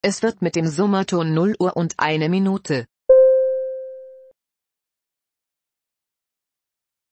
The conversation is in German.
Es wird mit dem Summerton 0 Uhr und 1 Minute